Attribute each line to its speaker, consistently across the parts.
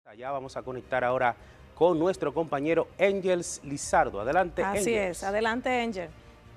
Speaker 1: Allá vamos a conectar ahora con nuestro compañero Engels Lizardo. Adelante, Engels.
Speaker 2: Así es, adelante, Engel.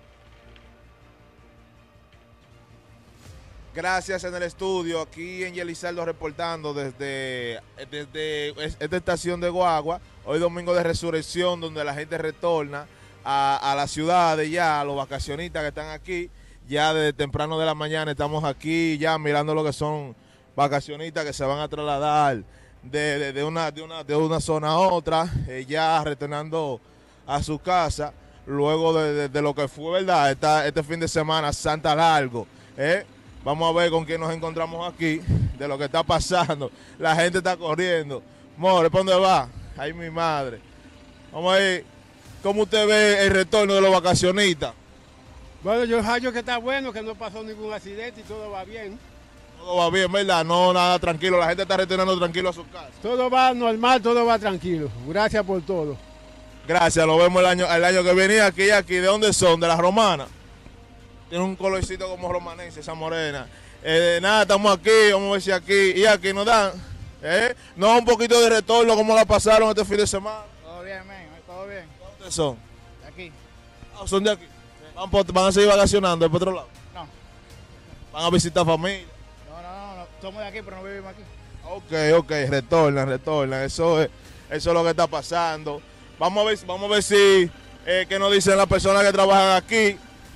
Speaker 3: Gracias en el estudio, aquí Engel Lizardo reportando desde esta estación de guagua, hoy domingo de resurrección, donde la gente retorna a la ciudad de ya, a los vacacionistas que están aquí, ya desde temprano de la mañana estamos aquí ya mirando lo que son vacacionistas que se van a trasladar de una zona a otra, ya retornando a su casa, luego de lo que fue, ¿verdad? Este fin de semana, Santa Largo, Vamos a ver con quién nos encontramos aquí, de lo que está pasando. La gente está corriendo. More, ¿para dónde va? Ay, mi madre. Vamos a ver, ¿cómo usted ve el retorno de los vacacionistas?
Speaker 4: Bueno, yo hallo que está bueno, que no pasó ningún accidente y todo va bien.
Speaker 3: Todo va bien, ¿verdad? No, nada, tranquilo. La gente está retornando tranquilo a su casa.
Speaker 4: Todo va normal, todo va tranquilo. Gracias por todo.
Speaker 3: Gracias, nos vemos el año que viene aquí. ¿De dónde son? ¿De las romanas? Tiene un colorcito como romanense, esa morena. Nada, estamos aquí, vamos a ver si aquí. Y aquí nos dan, no, un poquito de retorno, como la pasaron este fin de semana.
Speaker 5: Todo bien, men, todo bien.
Speaker 3: ¿Dónde son?
Speaker 5: De aquí.
Speaker 3: Ah, son de aquí. ¿Van a seguir vacacionando por otro lado?
Speaker 5: No.
Speaker 3: ¿Van a visitar familia?
Speaker 5: No, somos de aquí, pero no vivimos aquí.
Speaker 3: Ok, retornan. Eso es lo que está pasando. Vamos a ver si, qué nos dicen las personas que trabajan aquí.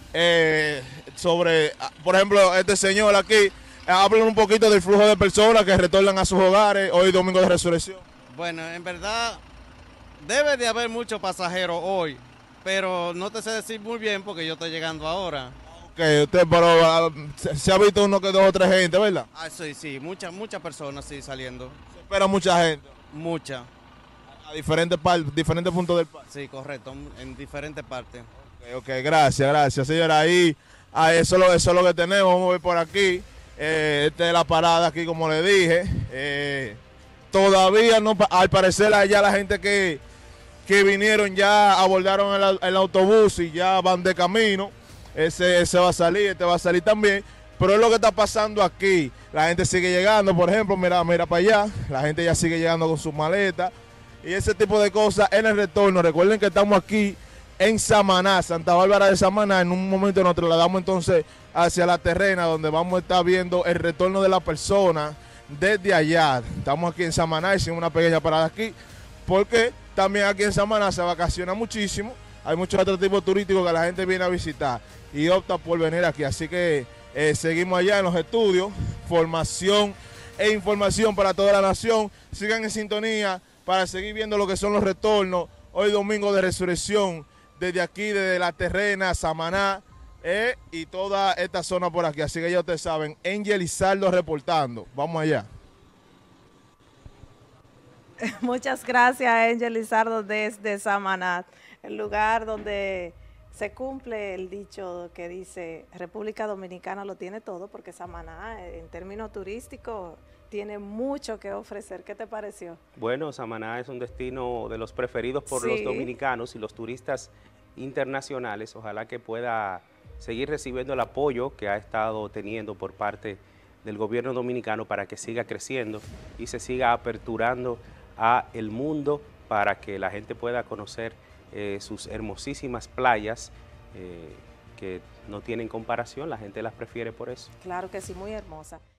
Speaker 3: Sobre, por ejemplo, este señor aquí, hablan un poquito del flujo de personas que retornan a sus hogares hoy domingo de resurrección.
Speaker 6: Bueno, en verdad debe de haber muchos pasajeros hoy, pero no te sé decir muy bien porque yo estoy llegando ahora.
Speaker 3: Ok, pero se ha visto uno que dos o tres gente, ¿verdad?
Speaker 6: Ah, sí, muchas personas sí saliendo.
Speaker 3: Se espera mucha gente.
Speaker 6: Mucha.
Speaker 3: A diferentes puntos del país.
Speaker 6: Sí, correcto, en diferentes partes.
Speaker 3: Ok, gracias, señora. Ahí, eso es lo que tenemos. Vamos a ver por aquí. Esta es la parada aquí, como le dije. Todavía no, al parecer allá la gente que vinieron ya abordaron el autobús y ya van de camino. Ese va a salir, este va a salir también. Pero es lo que está pasando aquí. La gente sigue llegando, por ejemplo, mira para allá. La gente ya sigue llegando con sus maletas. Y ese tipo de cosas en el retorno. Recuerden que estamos aquí en Samaná, Santa Bárbara de Samaná. En un momento nos trasladamos entonces hacia la terrena, donde vamos a estar viendo el retorno de la persona desde allá. Estamos aquí en Samaná, hicimos una pequeña parada aquí, porque también aquí en Samaná se vacaciona muchísimo. Hay muchos atractivos turísticos que la gente viene a visitar y opta por venir aquí. Así que seguimos allá en los estudios, formación e información para toda la nación. Sigan en sintonía para seguir viendo lo que son los retornos hoy domingo de resurrección, desde aquí, desde la terrena, Samaná, y toda esta zona por aquí. Así que ya ustedes saben, Engel Lizardo reportando. Vamos allá.
Speaker 2: Muchas gracias, Engel Lizardo, desde Samaná, el lugar donde se cumple el dicho que dice República Dominicana lo tiene todo, porque Samaná, en términos turísticos, tiene mucho que ofrecer. ¿Qué te pareció?
Speaker 1: Bueno, Samaná es un destino de los preferidos por los dominicanos y los turistas internacionales. Ojalá que pueda seguir recibiendo el apoyo que ha estado teniendo por parte del gobierno dominicano para que siga creciendo y se siga aperturando a el mundo para que la gente pueda conocer sus hermosísimas playas que no tienen comparación. La gente las prefiere por eso.
Speaker 2: Claro que sí, muy hermosa.